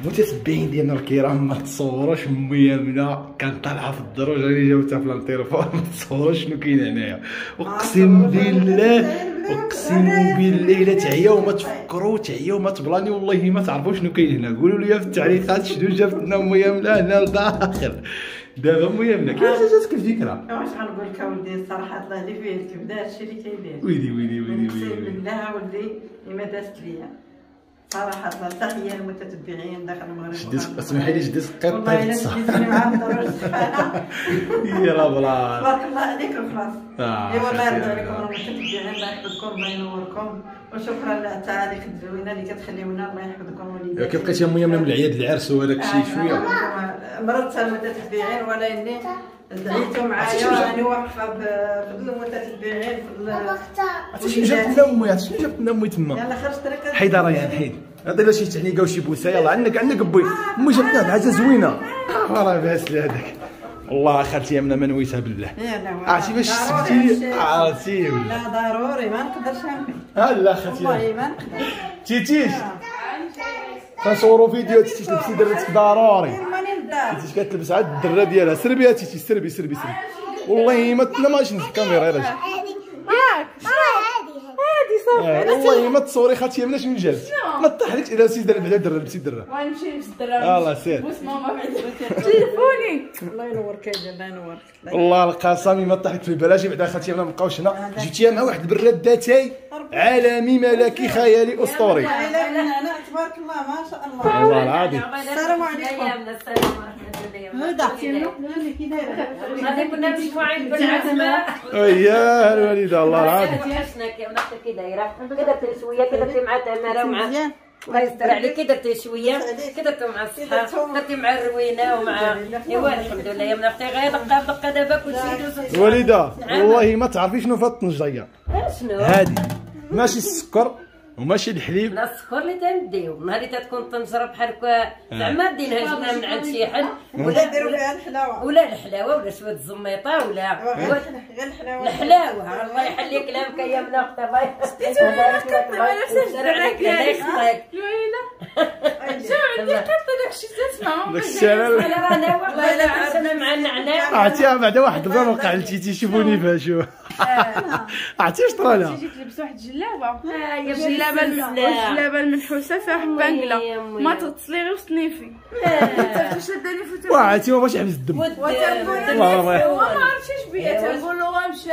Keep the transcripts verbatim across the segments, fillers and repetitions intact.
متتبعين ديالنا الكرام ما تصوروش ميامنا كانت طالعه في الدروج اللي جاوبتها في التليفون ما تصوروش شنو كاين هنايا. اقسم بالله اقسم بالله الا تعياو ما تفكروا تعياو ما تبلاني والله ما تعرفوا شنو كاين هنا. قولوا لي في التعليقات شنو جابت لنا ميامنا هنا لداخل. دابا ميامنا كيفاش جاتك الفكره؟ واش غنقول لك اولدي الصراحه الله اللي فيه الكبده هادشي اللي كيدير. ويلي ويلي ويلي اقسم ويلي بالله ولدي ما دازت ليا صراحه الله. تحيه المتتبعين داخل المغرب. شديت اسمحي لي شديت قطه والله الا شديتني مع الدروج سبحانه. يلا بلا تبارك الله عليك وخلاص. آه ايوا الله يرضى عليكم المتتبعين الله يحفظكم الله ينوركم وشكرا للتعاليق الزوينه اللي كتخليونا الله يحفظكم وليداتي. كي بقيتي ميامنا من العياد العرس وهذاك الشيء شويه مرضت المتتبعين ولا اني دعيتوا معايا راني واقفه بفضل المتتبعين بفضل. عرفتي شنو جابت لنا امي؟ عرفتي شنو جابت لنا امي تما؟ يلا خرجت لك حيد ريان حيد عطي لها شي تعنيقه وشي بوسه. يلا عندك عندك بوي امي جابت لنا حاجه زوينه. راه باس هذاك والله خالتي يامنا ما نويتها بالله. عرفتي باش سبتي عرفتي ولا لا ضروري ما نقدرش امي. ها لا خالتي والله ما نقدر. تيتيش كنصوروا فيديو تيتيش لبسي درتك ضروري. ماني للدار تيتيش كتلبس عاد الدره ديالها. سربي يا تيتيش سربي سربي سربي والله ما لا ماشي نزل الكاميرا يا راجل. هادي صافي. والله ما تصوري خالتي يامنا شنو جابت. ما طاحلكش الا لبسي دره بعدا دره لبسي دره. غنمشي نلبس الدرا. يلاه سير بوس ماما بعدا تليفوني. الله ينورك يا الله ينورك. والله القسامي ما طاحت في بلاش بعدا خالتي يامنا مابقاوش هنا. جيتيها مع واحد البراد ذاتي عالمي ملكي خيالي اسطوري. لا اله الا الله تبارك الله ما شاء الله. والله العظيم. السلام عليكم. السلام ورحمه الله. هدا كي دايره غادي كنا مجموعين بالعزمه. يا الوالده الله العظيم. وحشنا كي نختك كي دايره كي درتي شويه كي درتي مع تماره ومع الله يستر عليك كي درتي شويه كي درتي مع الصحه درتي مع الروينه ومع ايوا الحمد لله يا من اختي غير دقه بدقه دابا كلشي. والده والله ما تعرفي شنو فات الطنجيه. شنو هادي ماشي السكر وماشي الحليب. لا السكر اللي تنديو نهار اللي تتكون طنجره بحال هكا زعما دينها جبنا من عند شي حد ولا نديروا فيها الحلاوه ولا الحلاوه ولا شويه الزميطه ولا غير الحلاوه. الحلاوه الله يحلي كلامك يا من اختي الله يحفظك. شو عندي قطه داكشي تسمع داك الشلال انا والله الا عرسنا مع النعناع. عرفتيها بعدا واحد البلان وقع لتيتي شوفوني فيها شو. عرفتي اش طرا لها؟ تيجي تلبس واحد الجلابه. يا الجلابه الجلابه المنحوسه فيها بانكله ما تغسلي غير وتنيفي. حتى شداني فوتو. واه عرفتي ما باش يحبس الدم. والله ما عرفتش بيا تنقول له غنمشي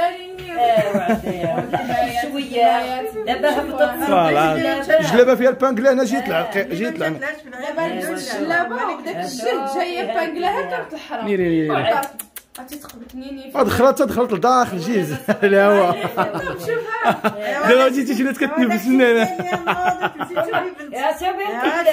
شويه دابا هبطت جلابه فيها البانكلا. انا جيت العق جيت العنق. دابا الجلابه وداك الجلد جايه بانكله هكا الحرام. نيري نيري عرفتي تقبتني دخلت دخلت لداخل جيز الهواء. دابا جيتي شنو كتنفس لنا هنا. يا سبيل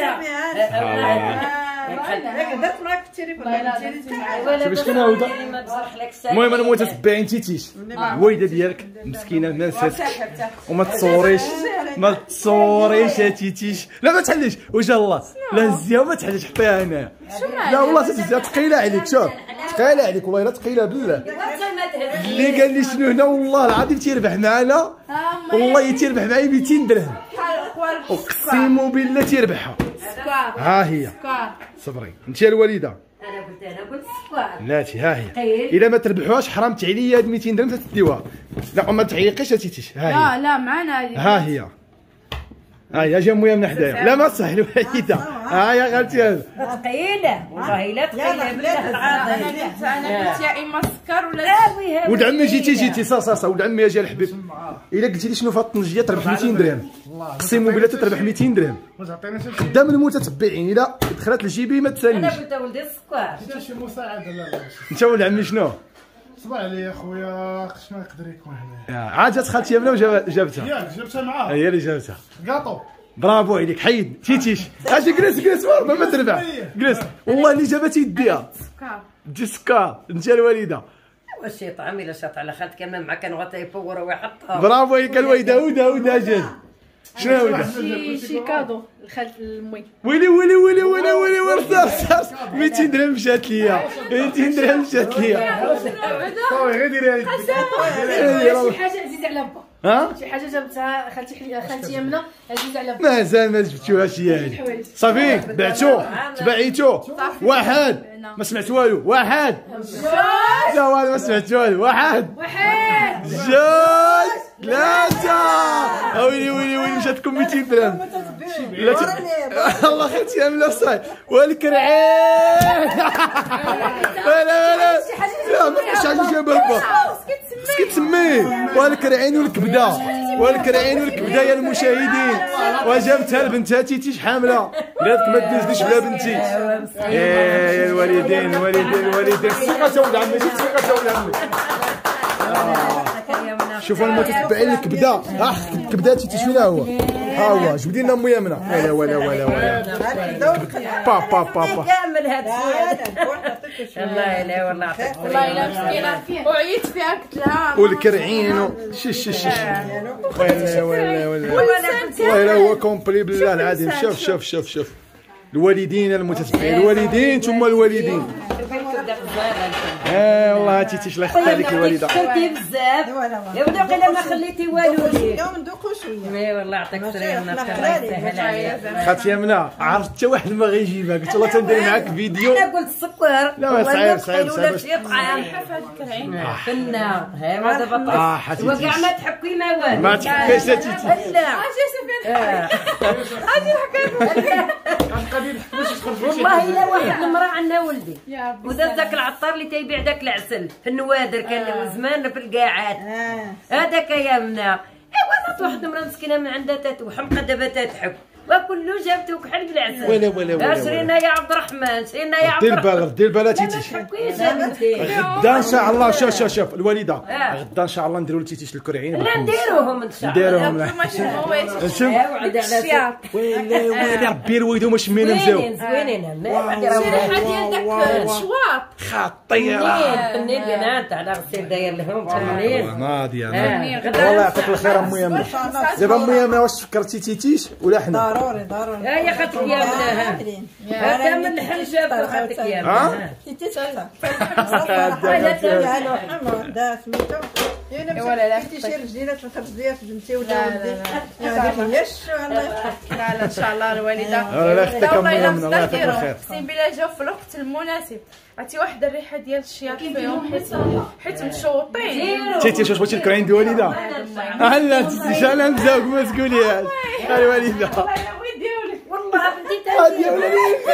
درت معاك في التليفون. باش كنعاود. المهم انا متتبعين تيتيش الوالده ديالك مسكينه ما نساتكش وما تصوريش ما تصوريش يا تيتيش. لا ما تحليش وجه الله لا هزيها وما تحليش حطيها هنا. لا والله تتهزها ثقيله عليك. شوف ثقيله عليك والله الا ثقيله بالله. اللي قال لي شنو هنا والله العظيم تيربح معنا والله تيربح معايا مئتين درهم اقسم بالله تيربحها. ها هي صبري انت الوالده. انا قلت انا قلت السكر لاتي ها هي. الا ما تربحوهاش حرام تعيلي هاد مئتين درهم تديوها. لا ما تعيقيش تيتيش. ها هي لا لا معنا هذه. ها هي ها هي جا مويا من حدايا. لا ما صح الوالده. ها يا غالتي هذا ثقيله والله الا ثقيله بالله العظيم. انا قلت يا اما سكر ولا ولد عمي جيتي جيتي صا صا صا ولد عمي اجي الحبيب. الا قلتي لي شنو فات الطنجيه تربح مئتين درهم اقسم بالله تربح مئتين درهم قدام المتتبعين. الا دخلت لجيبي ما تسالنيش. انا قلت ولدي السكر شي مساعده. لا لا انت ولد عمي شنو؟ صبر علي يا خويا قش ما يقدر يكون هنا. عاد جات خالتي يامنا وجابتها. ياك جبتها معاه. هي اللي جابتها. كاطو برافو عليك. حيد تيتيش اجي جلس جلس وربما ما تربح. جلس والله اللي جابت يديها سكر. دي سكر انت الوالده. واش شي طعم الا شاط على خالتك كان معك كان غطا يفور ويحطها. برافو عليك الوالده. ودا ودا جاي شنو يا ولد؟ شي شي كادو لخالت المي. ويلي ويلي ويلي ويلي ويلي ورث صار مئتين درهم مشات ليا. مئتين درهم مشات ليا. صافي غير ديري هذيك. شي حاجه عزيزه على با. ها شي حاجه جابتها خالتي خالتي يمنى عزيز على مازال ما جبتوهاش ياك صافي بعتو تبعيتو واحد ما سمعت والو واحد لا والو ما سمعت والو واحد واحد جوج ثلاثة ويلي ويلي ويلي مشاتكم مئتين درهم الله خيتي يا ملا صاي والكرعين ولا ولا لا ما فيش حاجة جابها كتسميه والكرعين والكبده والكرعين والكبده يا المشاهدين وجابتها لبنتها تيتيش حامله قالت ما تدوزليش بلا بنتي يا الوالدين الوالدين الوالدين الثقه ولد عمي الثقه ولد عمي شوفوا المتتبعين الكبده اه الكبده تيتيش فينا هو ها هو جبدي لنا ام يمنى ولا ولا ولا ولا با با با با كامل هذا الله لا والله يعطيك والله الا مسكينه وعيت فيها قلت لها والكرعين شش شش ولا ولا ولا والله هو كومبلي بالله العظيم شوف شوف شوف شوف الوالدين المتتبعين الوالدين ثم الوالدين اه والله تيتيش الله يخلي عليك الوالده درتي بزاف يا ودي قيلا ما خليتي والو ليك ندوقو شويه مي والله يعطيك السلامه الله يسهل عليك خالتي يمنى عرفت حتى واحد ما غيجيبها قلت والله تندير معاك فيديو انا قلت السكر لا صعيب صعيب ولا شي طعام في النار ها ما دابا طاح وكاع ما تحكي ما والو ما تحكيش تيتي لا هذه الحكايه والله الا واحد المراه عندنا ولدي وداز داك العطار اللي تيبيع داك العسل في النوادر كان له زمان في القاعات هذاك يا منا ايوا ناض واحد المراه مسكينه من عندها تتوحم دابا تتحك وكله جابته كحل بالعسل ولا ولا ولا شرينا يا عبد الرحمن شرينا يا عبد دير الرحمن بالك دير بالك تيتيش غدا ان شاء الله شوف شوف شوف الوالده غدا ان شاء الله نديروا لتيتيش الكرعين لا نديروهم ان شاء الله نديروهم شوف ويلي ويلي ربي الويدو مش مين مزاو زوينين زوينين ما عندي الشريحه ديال داك الشواط خطيره فنين بنات على غسيل داير لهم فنين ناضيه والله يعطيك الخير ام يمنى دابا ام يمنى واش فكرتي تيتيش ولا حنا ضروري ضروري يا خاطرك يا منها هذا من الحنجاب خاطرك يا منها دا سميتو ولا لا شي رجلينا ثلاث رجليات بنتي ولا ولدي هذيك هي الله يخليك لا ان شاء الله الوالده الله يخليك ام يمنى الله يعطيك الخير اقسم بالله جاو في الوقت المناسب عرفتي واحد الريحه ديال الشياط فيهم حيت حيت مشوطين تيتي واش بغيتي الكرعين ديال الوالده لا تيتيش انا مزاوق ما تقوليهاش الوالده والله بنتي هادي ولدي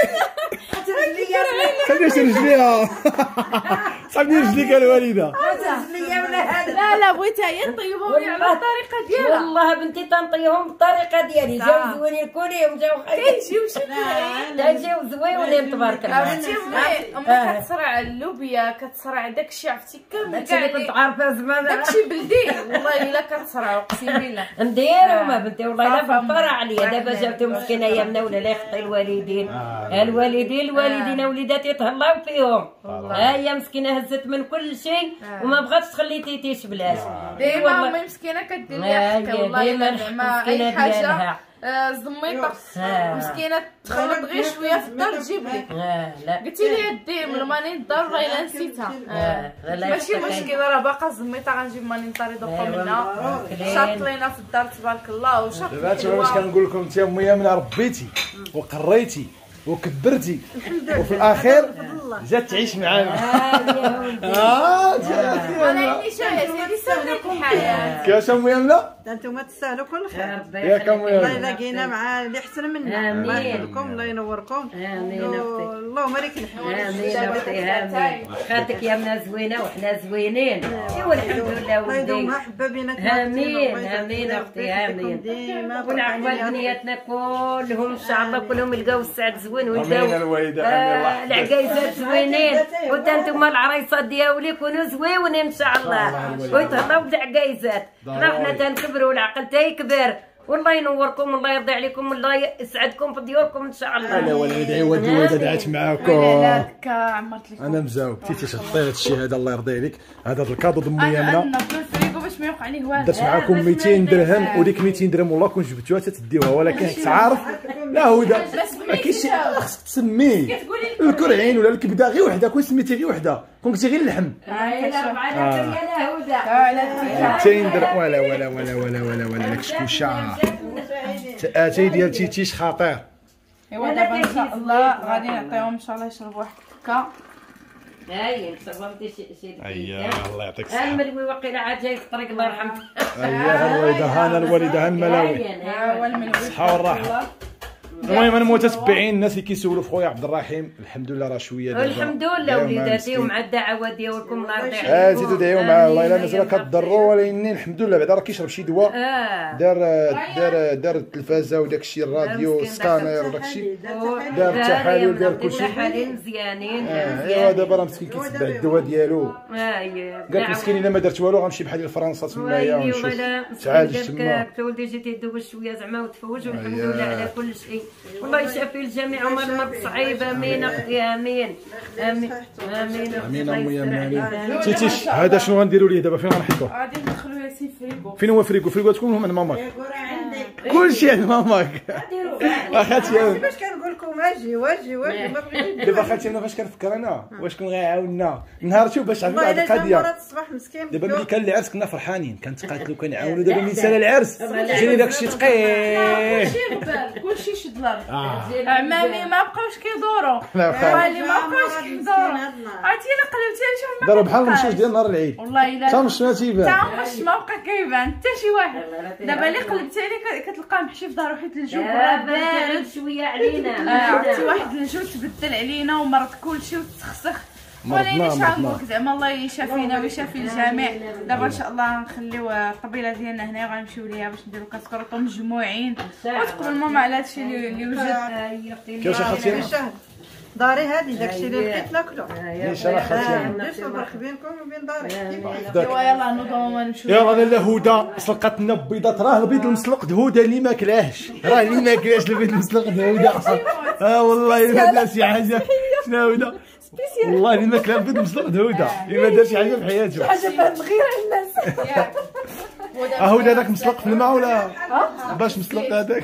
خليني رجليها صابني رجليك الوالده لا لا بغيتها هي نطيبهم لي على الطريقه ديالها والله بنتي تنطيهم بالطريقه ديالي جاو زوينين كلهم جاو كيجيو شي لا جاو زوينين تبارك الله عرفتي امي امي كتصرع اللوبيا كتصرع داكشي عرفتي كامل داكشي اللي كنت عارفه زمان داكشي بلدي والله الا كتصرع اقسم بالله نديرهم بنتي والله الا فبر عليا دابا جابتهم مسكينه يا منا ولا لا يخطي الوالدين الوالدين الوالدين وليداتي تهلاو فيهم ها هي مسكينه هزت من كل شيء وما بغاتش تخلي تيتيش بلاش ديما امي مسكينه كدير لي حكا والله الا زعما اي حاجه زميطه مسكينه تخلط غير شويه في الدار تجيب لي لا قلتي لي دي من ماني الدار والله الا نسيتها ماشي مشكل راه باقا زميطه غنجيب ماني نطاري دوقا منها شاط لينا في الدار تبارك الله وشاط دابا واش كنقول لكم انت ام يمنى ربيتي وقريتي وكبرتي وفي الاخير جات تعيش معانا اه انا اني شاهد سيدي سهله الحياه كاش ام يمنى انتم تستاهلوا كل خير ياك ام الله يمنى يلاقينا مع اللي احسن منا الله يحفظكم الله ينوركم اللهم بارك الحياه امين اختي امين خالتك يا منا زوينه وحنا زوينين ايوا الحمد لله الله يدوم ولدي محبه بينك امين امين اختي امين والعقبال بنياتنا كلهم ان شاء الله كلهم يلقاو السعد زوين ويلقاو العقايزات زوينين وانتم العرايصات ديالي يكونوا زوينين ان شاء الله ويتهلاو بالعقايزات حنا تنكبروا والعقل تيكبر والله ينوركم والله يرضي عليكم والله يسعدكم في ديوركم ان شاء الله. لا ولا ندعي ودي دعت معاكم. ولادك عمرت لكم. انا مزاوب تيتي شطي هذا الشيء هذا الله يرضي عليك هذا الكادو ضمي يمنا. انا في الفريكو باش ما يوقع ليه والو. درت معاكم مئتين درهم وديك مئتين درهم والله كون جبتوها تديوها ولكن تعرف لا هدى ما كاينش شي حاجه خاصك تسميه الكرعين ولا الكبده غير وحده كون سميتي غير وحده كون قلتي غير اللحم حتى ندير ولا ولا ولا ولا ولا ولا الكشكوشه اتاي ديال تيتيش خطير. ايوا دابا ان شاء الله غادي نعطيهم ان شاء الله يشربوا واحد الكا. هاي صبرتي شي شي اييه الله يعطيك الصحه. الملوي وقيله عاد جاي في الطريق الله يرحمك. اييه الوالده هانا الوالده هالملاوي ها هو الملوي الصحه والراحه. المهم انا متتبعين الناس اللي كيسولوا في خويا عبد الرحيم الحمد لله راه شويه دابا الحمد لله وليداتي ومع الدعوه ديالكم الله يرضي عليكم. اه زيدوا دعيو معاه والله الا مازال كضروا ولكن الحمد لله بعدا راه كيشرب شي دواء دار دار دار التلفازه وداك الشيء الراديو سكانير وداك الشيء دار التحاليل دار كلشي تحاليل مزيانين. ايوا دابا راه مسكين كيتبع الدواء ديالو قال لك مسكين الا ما درت والو غنمشي بحال لفرنسا تمايا ونشوف تعالج تما. قلت ولدي جيتي دوز شويه زعما وتفوج والحمد لله على كل شيء. والله يشافي الجميع وما المرض صعيب. امين اختي امين امين امين امين امي امين. تيتيش هذا شنو غنديروا ليه دابا؟ فين غنحطوه؟ غادي ندخلوا ياسين فريكو. فين هو فريكو؟ فريكو تكون عند ماماك كلشي عند ماماك. اخاتي باش كنقول لكم اجي واجي واجي ما بغيتش. دابا اخاتي انا فاش كنفكر انا واش كون غيعاوننا نهار شوف باش عرفت هذه والله القضيه. الا الصباح مسكين دابا ملي كان العرس كنا فرحانين كنتقاتلوا كنعاونوا. دابا ملي سال العرس جاني داك الشيء ثقيل كلشي غبال كلشي شد الارض. عمامي ما بقاوش كيدوروا لا والي ما بقاوش كيدوروا. عرفتي الا قلبتي على شي واحد دابا بحال المشاش ديال نهار العيد والله الا تا مشنا تيبان تا مش ما بقى كيبان حتى شي واحد. دابا اللي قلبتي عليه كتلقاه محشي في دارو حيت الجو بارد شويه علينا. عرفتي واحد الجو تبدل علينا ومرض كلشي وتسخسخ. ولكن اش غنقولك زعما الله يشافينا ويشافي الجميع. دابا ان شاء الله نخليو الطبيله ديالنا هنا وغنمشيو ليها باش نديرو كاسكروطو مجموعين وتقبل ماما على هادشي اللي وجد. كيفاش اخاتي داري هادي داكشي اللي بقيت ناكلو. ان شاء الله اخاتي باش نفرق بينكم وبين داري. ايوا يلاه نوضو ونمشيو. يلا لاله هدى سلقت لنا بيضات. راه البيض المسلوق هدى اللي ما كلاهش راه اللي ما كلاش البيض المسلوق هدى. اه والله الا دار شي حاجه. شنو هدى والله اللي ما كلا البيض مسلوق هدى اللي ما دار شي حاجه في حياته. حاجه بهاد الغيره الناس. اه هدى هذاك مسلوق في الماء ولا باش مسلوق هذاك؟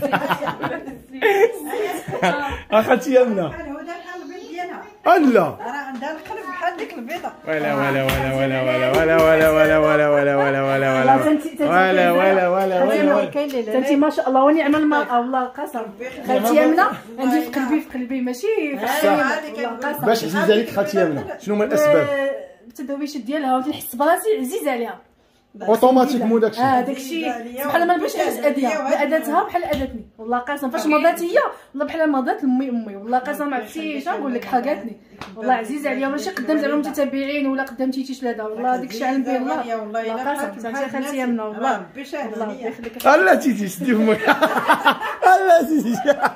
اخاتي يمنا هذا بحال البيض ديالها. لا راه عندها القلب بحال ديك البيضه. ولا ولا ولا ولا ولا ولا ولا ولا ولا ولا ولا ولا ولا ولا ولا ولا ولا انت ما شاء الله ونعم المرأة والله قسم. خالتي يمنا عندي في قلبي في قلبي ماشي في قسم. باش عزيز عليك خالتي يمنا شنو هما الاسباب؟ التدويشات ديالها ونحس براسي عزيز عليها اوتوماتيكمون داكشي. اه داكشي بحال ما باش نحس اديها اداتها بحال اداتني والله قسم. فاش مضات هي والله بحال مضات امي امي والله قسم. عرفتي شنو نقول لك حرقاتني والله عزيز عليا ماشي قدام زعما المتتابعين ولا قدام تيتيش لا والله داكشي علم به الله والله قسم. انت خالتي يمنا والله ربي شاهد عليا. لا تيتيش دي فمك. لا تيتيش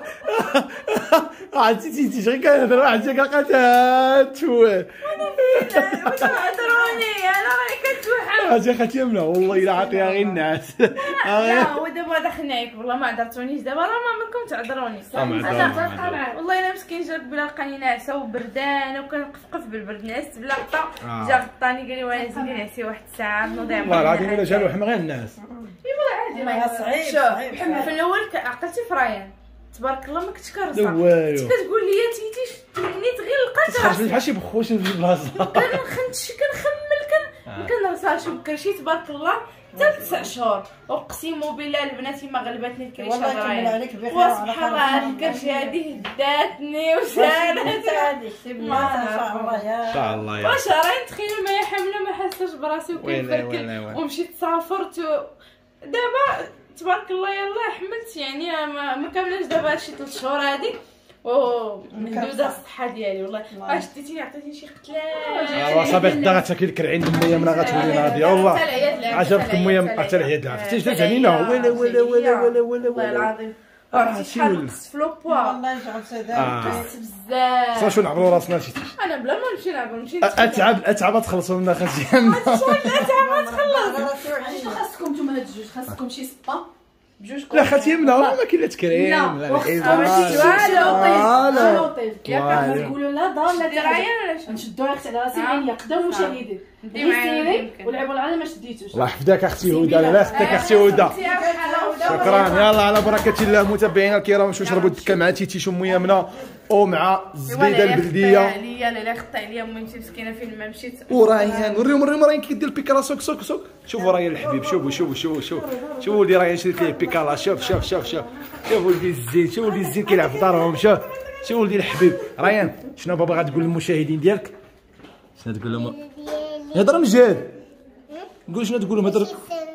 عرفتي تيتيش غير كنهضر واحد جا كلقاتها تفوه. تهضروني انا راني كنتوحم. اجي خالتي يمنا والله الا عاطيها غير النعاس. لا هو دابا داخلني عليك والله ما عذرتونيش. دابا راه ما منكم تعذروني. انا والله الا مسكين جا قبيله لقاني ناعسه وبردانه وكنقفقف بالبرد. نعست بلا غطا جا غطاني قال لي واه زيدي نعسي واحد الساعه نوضي. والله العظيم الا جا الوحم غير الناس. ايوا عادي ما صعيب. شوف في الاول عقلتي في ريان تبارك الله ما كنتش كنرصع. والو كنت كتقول لي تيتيش نيت غير لقيت تخرج بحال شي بخوش في البلاصه. كنخنتش كنخمل كن ما كنرصاش وكرشي تبارك الله حتى تسع شهور. اقسم بالله البنات ما غلبتني الكريشه والله يكمل عليك بخير. وسبحان الله هاد الكرشه هادي هداتني وسالت هادي ما شاء الله يا ان شاء الله يا واش راهي تخيل ما هي حامله ما حاساش براسي وكنفركل ومشيت سافرت. دابا تبارك الله يلاه حملت يعني ما, ما كاملاش دابا شي ثلاث شهور هادي ومندوزه الصحه ديالي والله. واش ديتيني عطيتيني شي قتلاش. اه صافي غدا غتاكل الكرعين دميه من غتولي راضيه والله. عجبك امي حتى العياد العافيه حتى جات علينا ولا ولا ولا ولا ولا والله العظيم. عرفتي شحال نقصت في لوبوا الله يجعل سداد. نقصت بزاف. صافي شو نعبروا راسنا شي انا بلا ما نمشي نعبر نمشي اتعب اتعب تخلصوا لنا خالتي. شحال اتعب تخلص. خاصكم نتوما هاد الجوج خاصكم شي صبا بجوج. لا خالتي يمنا ما كاين لا تكريم لا ماشي والو بارطاج ياك نقولوا لها دار لا ريان ولا نشدوها اختي على راسي عينيا قدام المشاهدين ديري ولعبوا العالم ما شديتوش. الله يحفظك اختي هدى. الله يحفظك اختي هدى. شكرا. يلا على بركه الله متابعينا الكرام نمشيو نشربوا الدكه مع تيتيش ام يمنى ومع الزبيده البلديه. عليا لا خطا عليا ميمتي مسكينه فين ما مشيت. وريان وريهم ريهم ريان كيدير البيكالا سوك سوك سوك. شوفوا ريان الحبيب شوفوا شوفوا شوفوا شوفوا شوفوا ولدي ريان شريت ليه بيكالا. شوف شوف شوف شوف شوف ولدي الزين. شوف ولدي الزين كيلعب في دارهم. شوف شوف ولدي الحبيب. ريان شنو بابا غتقول للمشاهدين ديالك؟ شنو تقول لهم؟ هضر مجاد. قول شنو تقول لهم هضر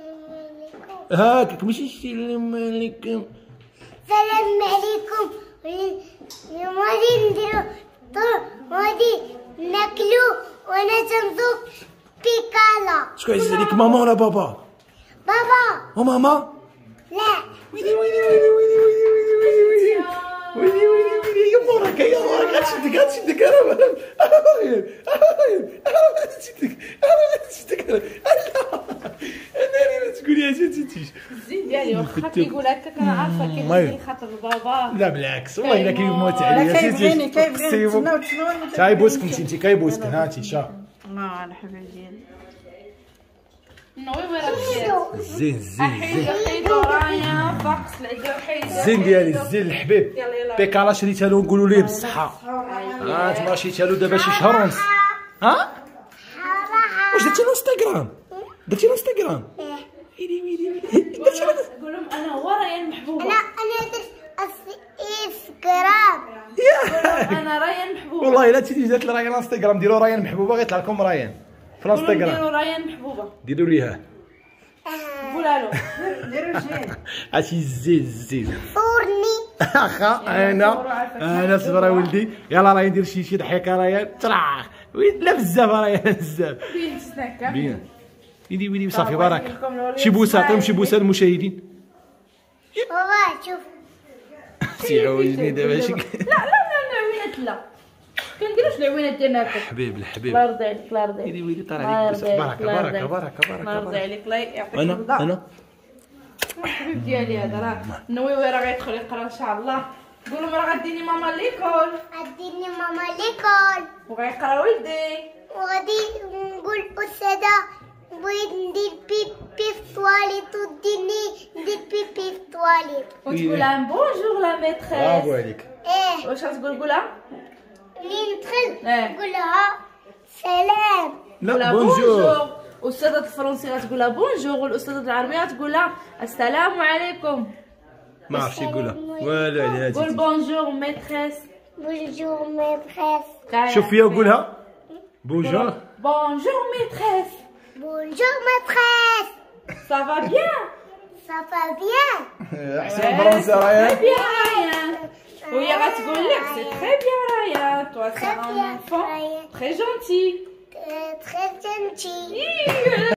هاكك ماشي السلام عليكم. السلام عليكم. غادي نديرو غادي ناكلو وانا تنذوق بيكالا. شكون عزيز عليك ماما ولا بابا؟ بابا. وماما؟ لا. ويلي ويلي ويلي ويلي ويلي ويلي ويلي ويلي ويلي ويلي يا مبارك يا مبارك. غتشدك غتشدك انا انا غتشدك انا غتشدك انا انا تقولي اش تيتيش الزين ديالي واخا كيقول هكاك انا عارفه كيدير خاطر بابا. لا بالعكس والله الا كيموت عليا كيبغيني كيبغيني تسناو تسناو. كايبوسك انت كايبوسك هاتي شا. اه الحبيب ديالي نوي وين راك زين زين زين حيد ورايا فاقس العيد وحيد الزين ديالي الزين الحبيب. بيكالا شريتها له نقولوا ليه بالصحه. ها انت ماشيتها له دابا شي شهر ونص. ها واش درتي له انستغرام؟ درتي له انستغرام؟ ويلي ويلي ويلي درتي له. قول لهم انا هو ريان محبوبه. انا انا درت انستغرام. انا ريان محبوبه. والله الا تيجي جات لريان انستغرام ديروا ريان محبوبه غيطلع لكم ريان في الانستغرام. ديروا ريان محبوبه. ديروا ليها قولها له. ديروا شي عرفتي الزين الزين. صورني. اخا انا انا صبر ولدي. يلا راه ندير شي شي ضحكه راه تراه وين لا بزاف راه بزاف بين سناكه بيان. ويلي ويلي صافي بارك. شي بوسه عطيهم شي بوسه للمشاهدين. بابا شوف. تيعوجني دابا شي. لا لا لا العوينات لا كنديروش العوينات ديالنا هكا. حبيب الحبيب. الله يرضي عليك الله يرضي عليك. ويلي ويلي طار عليك بوسه. بركه بركه بركه الله يرضي بركه. عليك الله يعطيك انا الرضا. انا الحبيب ديالي هذا راه نويوي راه غيدخل يقرا ان شاء الله. قول لهم راه غديني ماما ليكول. غديني ماما ليكول وغيقرا ولدي. وغادي نقول أستاذة بغيت ندير بيبي في الطواليت وديني ندير بيبي في الطواليت. وتقول لها بونجور لا ميتريس. برافو عليك. ايه واش غتقول قولها؟ ملي ندخل إيه. نقول لها سلام. لا بونجور. أستاذة الفرنسية غتقول لها بونجور والأستاذة العربية غتقول لها السلام عليكم. ما عرفتش يقولها والو عليها. قول بونجور ميتريس. بونجور ميتريس. شوف فيا وقولها بونجور. بونجور ميتريس. بونجور ميتريس. Ça va bien? Ça va bien. احسن فرنسا رايان. Très bien Ryan. وهي غتقول لك سي très bien Ryan. Toi c'est un enfant très gentil. Très gentil.